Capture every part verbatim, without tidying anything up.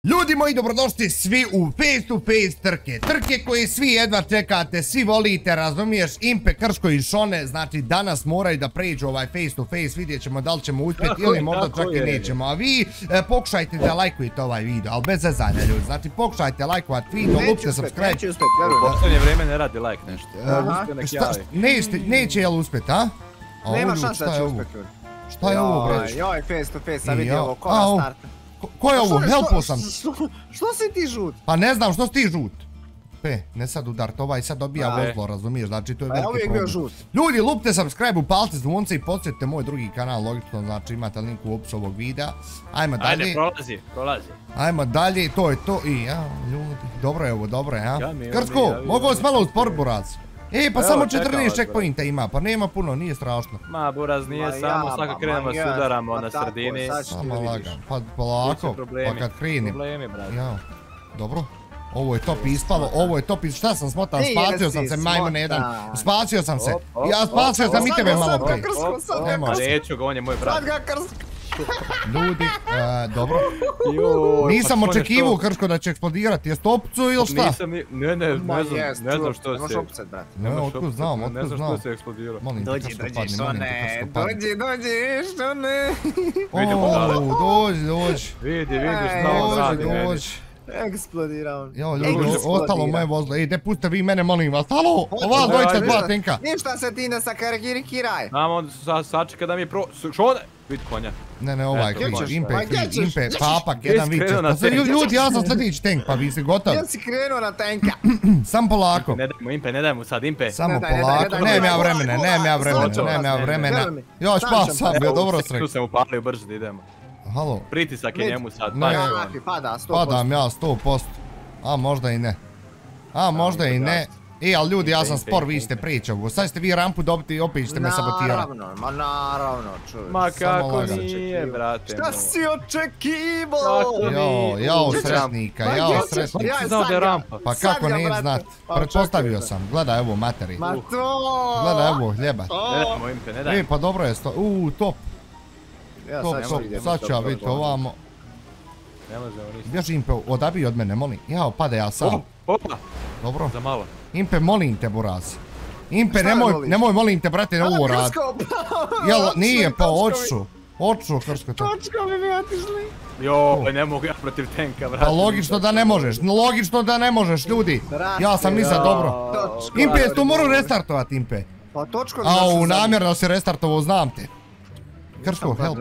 Ljudi moji, dobrodošli svi u face to face trke. Trke koje svi jedva čekate, svi volite, razumiješ, Impe, Krško i Šone. Znači danas moraju da pređu ovaj face to face, vidjet ćemo da li ćemo uspjeti ili možda čak i nećemo. A vi e, pokušajte da lajkujete ovaj video, ali bez zezanja ljudi. Znači pokušajte lajkovati video, lupite subscribe. Neće uspjeti, verujem. Posljednje vrijeme ne radi like nešto. Neće jel uspjeti, a? Nema šanse da će uspjeti ljudi. Šta je ovo, breć? Joj, face to face, sad vidi ovo, ko na startu. Ko je ovo? Helpo sam. Što si ti žut? Pa ne znam što si ti žut. Pe, ne sad udart, ovaj sad dobija vozlo, razumiješ, znači to je veliki problem. Ljudi, lupte subscribe, upalite zvonce i podsjetite moj drugi kanal, logično, znači imate link u opisu ovog videa. Ajmo dalje. Ajde, prolazi, prolazi. Ajmo dalje, to je to i ja, ljudi, dobro je ovo, dobro je, ja. Krsko, mogu vas malo usport, Buraz? E, pa samo četrnaest checkpointa ima, pa nema puno, nije strašno. Ma, Buraz, nije samo, svaka krenemo se udaramo na sredini. Samo lagan, pa polako, pa kad krenim. Ja, dobro. Ovo je top ispalo, ovo je top ispalo, šta sam smotan, spasio sam se majmune jedan, spasio sam se, ja spasio sam i tebe malo prije. Neću ga, on je moj brat. Ljudi, dobro. Nisam očekivao, Krško, da će eksplodirati, jest opcu ili šta? Ne, ne, ne znam što se... Možeš opusat, brate. Ne, otkud znam, otkud znam. Ne znam što se eksplodirao. Dođi, dođi, Šone, dođi, dođi, Šone. Ooo, dođi, dođi. Vidi, vidi šta on radi meni. Dođi. Eksplodira on. Jo, ljudi, ostalo moje vozlo. Ej, de pustite vi mene, molim vas. Halo, ova dvojica dva tenka. Ništa se ti ne sakarikiraj. Znam, onda sačeka da mi pro... Šone! Vidi konja. Ne, ne, ovaj kriv. Impe, kriv, Impe, papak, jedan viče. Ljudi, ja sam sljedeći tank, pa vi ste gotovi. Ja si krenuo na tanka. Sam polako. Ne daj mu, Impe, ne daj mu sad, Impe. Samo polako. Nemam ja vremena, nemam ja vremena, nemam ja vremena. Jo, spas sam, bio dobro srek. Tu sam upalio, brže da idemo. Halo. Pritisak je njemu sad. Padam ja sto posto. A možda i ne. A možda i ne. E, ali ljudi, ja sam spor, vi ste pričao. Sad ste vi rampu dobiti i opet ćete me sabotirati. Naravno, ma naravno, čovječ. Ma kako nije, brate. Šta si očekivao? Jo, jao sretnika, jao sretnika. Ja znao da je rampa. Pa kako ne znat? Pretpostavio sam, gledaj ovo materi. Ma to! Gledaj ovo hljeba. Ne dajmo, Impe, ne dajmo. E, pa dobro je sto... Uuu, top. Top, top, sad ću ja vidjeti ovamo. Ne možemo ništa. Bježi Impe, odabi od mene, molim. Jao, pada ja sam. Opa! Dobro. Za malo. Impe, molim te, Buraz. Impe, nemoj, nemoj, molim te, brate, na ovo rad. Jel, nije, pa oču. Oču, Krško. Točko bi mi otišli. Joj, ne mogu ja protiv tenka, brate. Pa logično da ne možeš, logično da ne možeš, ljudi. Ja sam nisam dobro. Impe, jes tu moram restartovati, Impe. Pa točko... Au, namjerno si restartovao, znam te. Krško, help.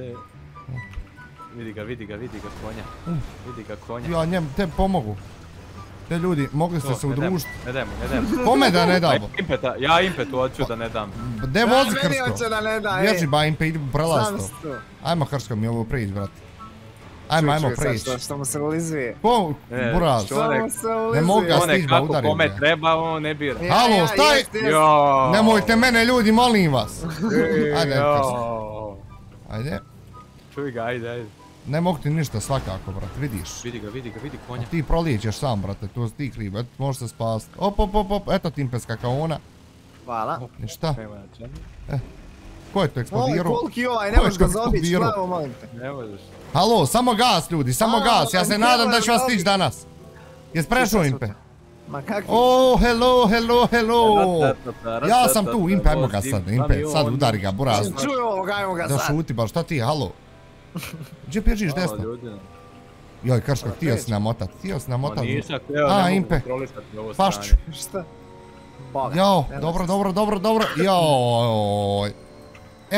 Vidi ga, vidi ga, vidi ga konja. Vidi ga konja. Ja njem, te pomogu. Te ljudi, mogli ste se udružiti. Ne dajmo, ne dajmo. Kome da ne damo? Ja Impetu hoću da ne dam. De vozi Krško. Ja hoće da ne dam, ej. Bježi ba Impe, idi prelaz to. Ajmo Krško mi ovo prijeći, brate. Ajmo, ajmo prijeći. Što mu se ulizuje. Ko? Buraz. Ne mogu ga stići ba udarim. Kome treba, on ne bira. Halo, šta je? Nemojte mene ljudi, molim vas. Ajde, Krško. Ajde. Čuj ga, ajde, ajde. Ne mogu ti ništa svakako, brate, vidiš. Vidi ga, vidi ga, vidi konja. Ti prolijećeš sam, brate, tu si ti kriv, eto, možeš se spasti. Op, op, op, op, eto Timpe skakaona. Hvala. Ništa. Eh, ko je to eksplodirao? Ovo je koliki ovaj, ne možeš ga zaobići, glavo, molim te. Ne možeš. Halo, samo gas, ljudi, samo gas, ja se nadam da ću vas stići danas. Jes prešao, Impe? Ma kakvi? Oh, hello, hello, hello. Ja sam tu, Impe, ajmo ga sad, Impe, sad udari ga, Buraz. Čuj ovog, ajmo ga sad. Da šuti, baš, šta ti je, halo? Gdje bježiš desno? Joj, Krško, htio si namotat, htio si namotat. A, Impe, pašću. Šta? Jao, dobro, dobro, dobro, dobro, joj. Eh,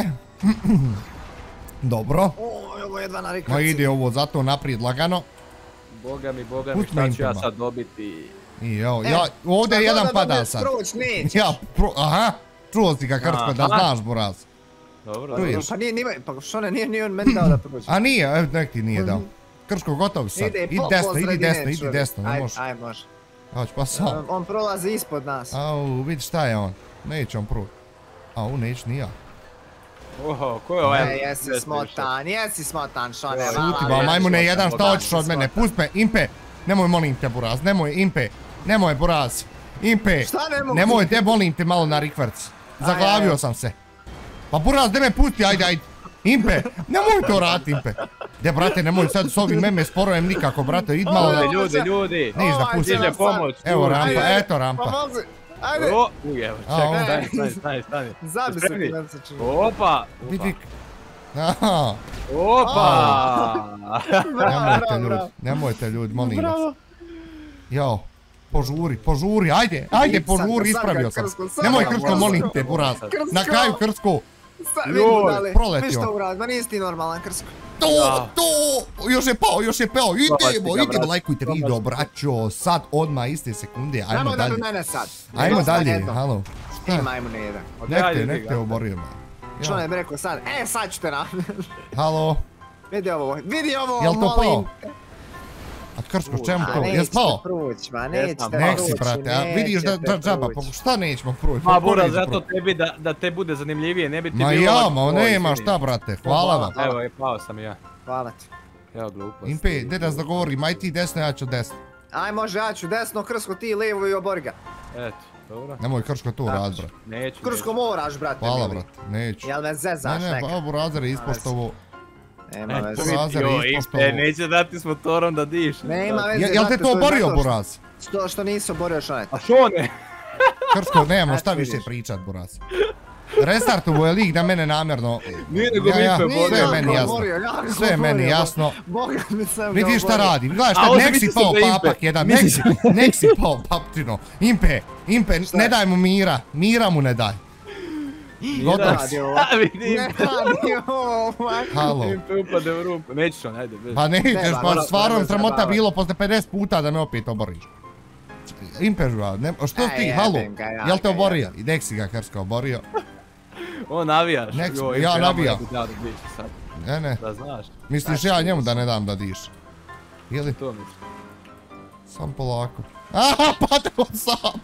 dobro. Oj, ovo je jedva na rikaciju. Ma ide ovo zato naprijed lagano. Boga mi, boga mi, šta ću ja sad dobiti? Jao, ja, ovdje jedan pada sad. Proć nećeš. Ja, aha, čuo si ga Krško, da znaš, Buraz. Dobro, dobro. Pa nije, nije, pa Šone nije ni on meni dao da prođe. A nije, evo nek ti nije dao. Krško, gotovo sad. Idi desno, idi desno, idi desno, ne može. Aj, može. Hoć, pa sam. On prolazi ispod nas. Au, vidi šta je on. Neće on proći. Au, neće ni ja. Oho, ko je ovaj? Ne, jesi smotan, jesi smotan, Šone. Šuti ba, majmune jedan, šta hoćeš od mene? Pust me, Impe. Nemoj, molim te, Buraz, nemoj, Impe. Nemoj, Buraz. Impe. Šta ne mogu? Nemoj, te molim te malo na rikvrc. Zaglavio sam se. Pa Buraz, de me pusti, ajde, ajde. Impe, nemoj to raditi, Impe. De, brate, nemoj sad s ovim meme sporojem nikako, brate, id malo da... Ljudi, ljudi, Niš da pusti. Stiže pomoć. Evo rampa, eto rampa. Ajde. Uj, evo, čekaj, stani, stani, stani, stani. Zabi se klinca čuva. Opa. Vidi. Aha. Opa. Nemojte ljudi, nemojte ljudi, molim vas. Jao. Požuri, požuri, ajde, ajde, požuri, ispravio sam. Nemoj Krsko, molim te, buraz. Na kraju Krsko. Proletio. Mi što uradi, ma nisi ti normalan Krsko. To, to, još je pao, još je pao, idemo, idemo, lajkujte video, braćo, sad odmah iste sekunde, ajmo dalje. Nemoj da mene sad. Ajmo dalje, halo. Šta? Imajmo ne jedan. Nek te, nek te oborio. Što ne bi rekao sad, e sad ću te na... Halo. Vidi ovo, vidi ovo, jel to pao? molim. A Krsko, čemu to? Jes pao? Nećete proći, ma nećete proći, Nek si, brate, a vidiš da džaba, šta nećemo proći? Ma Buraz, zato tebi da te bude zanimljivije, ne bi ti bilo... Ma ja, ma nema šta, brate, hvala vam. Evo, je pao sam i ja. Hvala ti. Evo glupost. Impe, gdje da se dogovorim, aj ti desno, ja ću desno. Aj može, ja ću desno, Krsko ti lijevo i obori ga. Eto, dobro. Nemoj Krško tu rad, brat. Neću, Krsko moraš, brate. Hvala, brat, neću. Jel me zezaš neka? Ne, ne, pa Burazer je ispoštovo. Nema veze. Burazer je ispoštovo. Neće dati s motorom da diš. Nema veze, jel te to oborio, Buraz? Što nisi oborio Šonet? A što ne? Krško, nemamo šta više pričat, Buraz. Restartovo je lik da mene namjerno... Nije nego mi pe borio. Sve je meni jasno. Sve je meni jasno. Boga mi sam ga vidi šta oborio. radi, gledaj šta, nek si pao papak jedan, nek si pao papčino. Impe, Impe, ne daj mu mira, mira mu ne daj. Gotov si. A vidi Ne radi ovo, man. Halo. Impe upade u rupu. Nećeš on, ajde. Pa nećeš, pa stvarno ne sramota zabavati. bilo posle pedeset puta da me opet oboriš. Impe žuva, što Aj, ti, jebem halo, ga, ja jel te ga oborio? I nek si ga Krsko oborio. On navijaš. Nek- Joj, ja Impe, navijam. nemoj da diš sad. Ne, ne, Da znaš. misliš ja njemu da ne dam da diš? Ili? To misliš. Sam polako. Aha, padeo sam!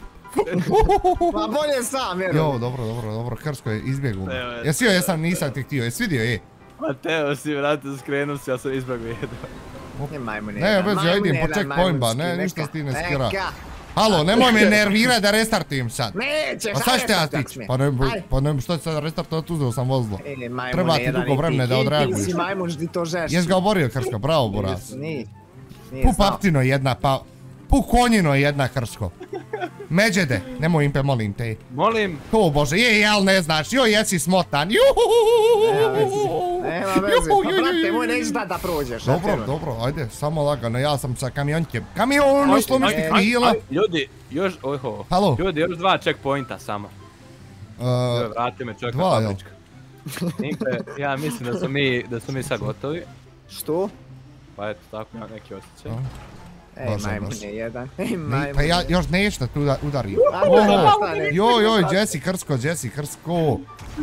Ma bolje sam, jer... Jo, dobro, dobro, dobro, Krsko je izbjegao. Evo je. Jesi joj, jesam, nisam ti htio, jesi vidio, je? Mateo si, vrate, skrenuo si, ja sam izbjeg video. Ne, majmun Ne, jedan, bez, ja majmun idem po jedan, checkpoint-ba, ne, majmunski, ništa neka, s ti ne skira. neka. Halo, nemoj me nervirati da restartujem sad. Nećeš, Pa sad ću te ja ajde, stići. Pa ne, Ajde. pa ne, što ću sad restartovati, uzeo sam vozilo. E, majmun Treba ti jedan, dugo i ti- vremena da ti- odreaguješ. Ti si majmun, ždi to žeš. Jes ga oborio Krsko, bravo Buraz. Nije. Nije Pu znao. paptino jedna, pa... Pu konjino jedna Krsko. Međede, nemoj Impe, molim te. Molim. To bože, je, jel ne znaš, joj jesi smotan, Nema veze, juhuhuhuhuhu. nema veze. Pa brate, moj nećeš da da prođeš. Dobro, eto. dobro, ajde, samo lagano, ja sam sa kamiončem. Kamion, ušlo mi ajde, krila. Ljudi, još, ojho. Halo. Ljudi, još dva checkpointa samo. Evo, Uh, vrati me čovjek na dva, jel? fabrička. Impe, ja mislim da smo mi, da smo mi sad gotovi. Što? Pa eto, tako ima neki osjećaj. Ej, Bože, majmun bože. je jedan. Ej, ni- majmun. pa ja još neću da tu uda- udarim. Ajde, Oho, stani. joj, joj, Jesse Krsko, Jesse Krsko.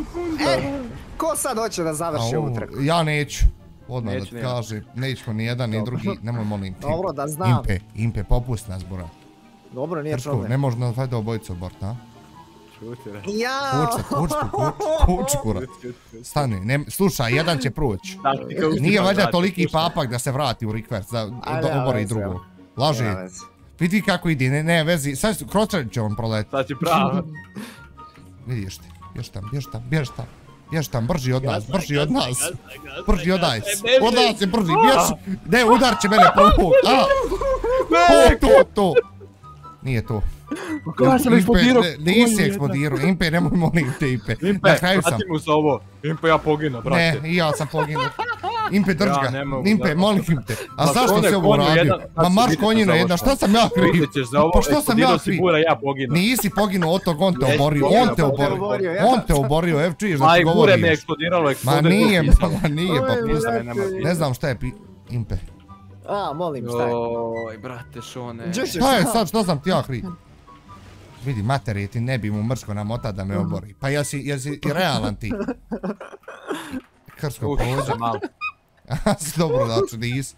Ko sad hoće da završi Au, ovu trku? ja neću. Odmah da Neću ti ni ja. kažem, nećemo ni jedan ni drugi, nemoj molim ti. Dobro, da znam. Impe, Impe, popusti nas, bura. Dobro, nije Krsko, problem. ne može nas vajda obojicu obort, a? Čuti, re. Jao! Kuć, kuć, kuć, kuć, bura. Stani, ne, slušaj, jedan će proći. Nije valjda toliki papak da se vrati u request, da Aj, do- nema obori veze, drugog. evo. Laže, Nema veze. vidi kako ide, ne, ne vezi, sad kročar će on proletiti. Sad će pravo. Vidiš ti, bješ tam, bješ tam, bješ tam. Bješ tam, brži od nas, brži od nas. Brži od nas, od nas je brži, bješ. Ne, udar će mene prvog, a. To, to, to. Nije to. Kako sam eksplodirao? Impe, ne- nisi eksplodirao, Impe, nemoj molim te, Impe. Impe, Na kraju sam. vrati mu se ovo. Impe, ja poginu, brate. Ne, i ja sam poginuo. Impe, drži Ja ga. ne mogu, Impe, da. molim te. A Ma, zašto konje, si ovo konju uradio? jedan, sad Ma ću marš vidjeti konjino za jedna, ovo šta sam ja kriv? Vidjet ćeš za ovo, Pa što sam ja eksplodirao si kriv? bura, ja poginu. Nisi poginuo od tog, on te Jesi oborio, poginuo, on te on te oborio. oborio, ja. On te oborio, ev čuješ da Aj, ti gure mi je govoriš. eksplodiralo, Ma eksplodiralo. nije, pisao. ma nije, pa Oj, pusti. brate. Ne znam šta je pi... Impe. A, molim, šta je? Oj, brate, šone. Gdje ćeš? Šta je sad, što sam ti ja kriv? Vidi, materije ti ne bi mu mrsko namota da me obori. Pa jesi, jesi realan ti. Krsko Uh, prođe. malo. Aha, si dobro znači nisi.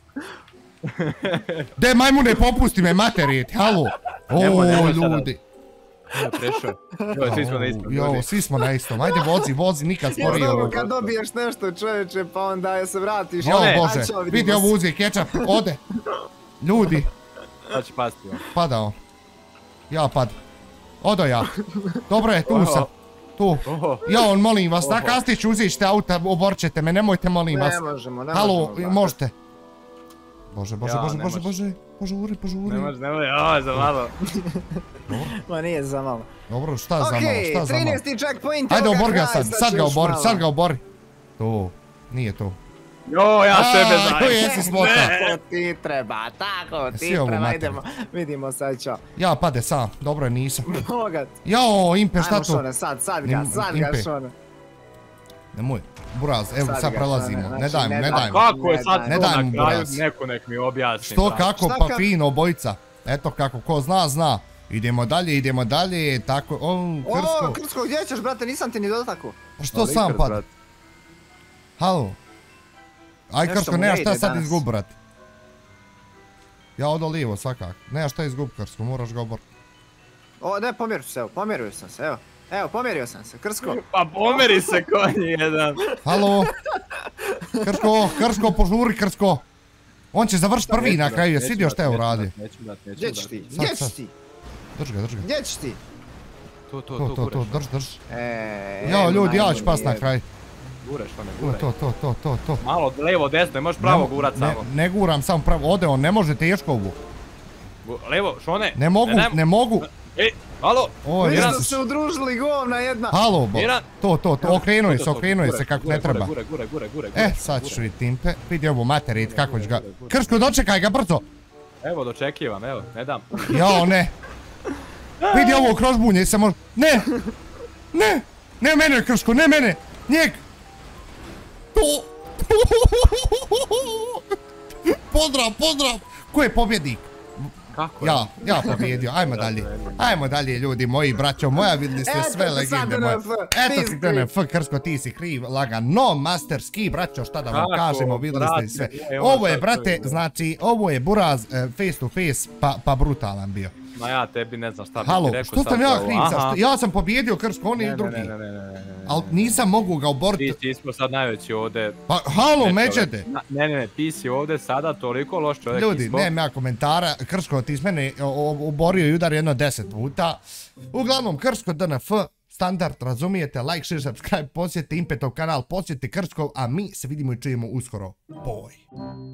De majmune, popusti me materije ti, halo. O, Nemoj, nemoj sada. ljudi. Nije prešao. Joj, svi smo na istom. Jo, ljudi. svi smo na istom. Ajde, vozi, vozi, nikad Ja sporije. dobro, ovo. kad dobiješ nešto čovječe, pa onda je se vratiš. Jo, Ne, bože, Aj, čao, vidimo vidi se. ovo uzije kečap, ode. Ljudi, Sad će pasti on. padao. Ja pad. Odo ja. Dobro je, tu sam. Tu. Ja, on molim vas, na Kastiću uzište auta, oborćete me, nemojte molim vas. Ne možemo, ne možemo. Halo, možete. Bože, bože, bože, bože, bože, požuri, požuri. Ne može, ne može, ovo za malo. Ma nije za malo. Dobro, šta za malo, šta za malo? trinaesti checkpoint, ajde obori ga sad, sad ga obori, sad ga obori. Tu, nije tu. Jo, ja sebe znam. Ko jesi smota? Tako ti treba, tako ti treba, idemo, vidimo sad čo. Ja pade sam, dobro je nisam. Bogat. Jao, Impe, šta to? Ajmo Šone, sad, sad ga, sad ga Šone. Nemoj, buraz, evo sad prelazimo, ne dajmo, ne dajmo. Kako je sad Ne to dajmo, na kraju, buraz. neko nek mi objasni. Što, brate. kako, pa fino, obojica. Eto kako, ko zna, zna. Idemo dalje, idemo dalje, tako, o, O, Krsko. Krsko, gdje ćeš, brate, nisam ti ni dotakao. Pa što sam pada? Halo. Aj Nešto Krsko, mu nema ne šta ide sad danas. izgub, brat. Ja odo lijevo svakako. Nema šta izgub, Krsko, moraš ga obor. O, ne, pomjerio se, evo, pomjerio sam se, evo. Evo, pomjerio sam se, Krsko. Pa pomeri se konji jedan. Halo. Krsko, Krsko, požuri Krsko. On će završiti prvi na kraju, jesi vidio šta je uradio? Neću dat, neću dat. Gdje ćeš ti? Sad, Gdje sad. ćeš ti? Drž ga, drž ga. Gdje ćeš ti? To, to, To, to, to, to, gureš. drž, drž. Eee, Jao, ljudi, ja ću pas na kraj. Gureš, to ne To, guraj. to, to, to, to, to. Malo levo, desno, ne možeš pravo Ne- gurat ne- samo. Ne guram samo pravo, ode on, ne može teško ovu. Gu- Levo, Šone. Ne mogu, daj- ne mogu. Ej, halo. O, Mi ja smo se udružili, govna jedna. Halo, bo. Miran. To, to, to, okrenuj se, To, to, okrenuj guraj, se kako guraj, ne treba. Gure, gure, gure, gure, E, gure, sad gure. ćeš vidjeti Impe. Vidi ovo materit, kako ćeš ga... gure, gure. Krško, dočekaj ga brzo! Evo, dočekivam, evo, ne dam. Jao, ne. Vidi ovo kroz bunje se može... Ne! Ne! Ne mene, Krško, ne mene! Njeg! To! Pozdrav, pozdrav! Ko je pobjednik? Kako? Ja, ja pobjedio, ajmo dalje. Ajmo dalje ljudi moji, braćo moja, vidjeli ste Eto sve ti sad legende moje. D N F, Eto ti ti si D N F, Krsko, ti si kriv, lagan. No, masterski, braćo, šta da vam Kako, kažemo, vidjeli ste brate, sve. je ovo Ovo je, sad brate, čovjek. znači, ovo je Buraz eh, face to face, pa, pa brutalan bio. Ma ja tebi ne znam šta bi Halo, ti rekao što sad sam za ja ovo. kriv sad? Aha. Što- Ja sam pobjedio Krsko, on Ne, je ne, drugi. ne, ne, ne, ne, ne. Ali nisam mogu ga oboriti. Ti, ti smo sad najveći ovdje. Pa, halo, Ne, međete. Na- Ne, ne, ne, ti si ovdje sada toliko loš čovjek Ljudi, ispod. nemam ja komentara, Krško, ti s mene o- o- oborio i udar jedno deset puta. Uglavnom, Krško D N F, standard, razumijete, like, share, subscribe, posjetite Impetov kanal, posjetite Krškov, a mi se vidimo i čujemo uskoro. Boj.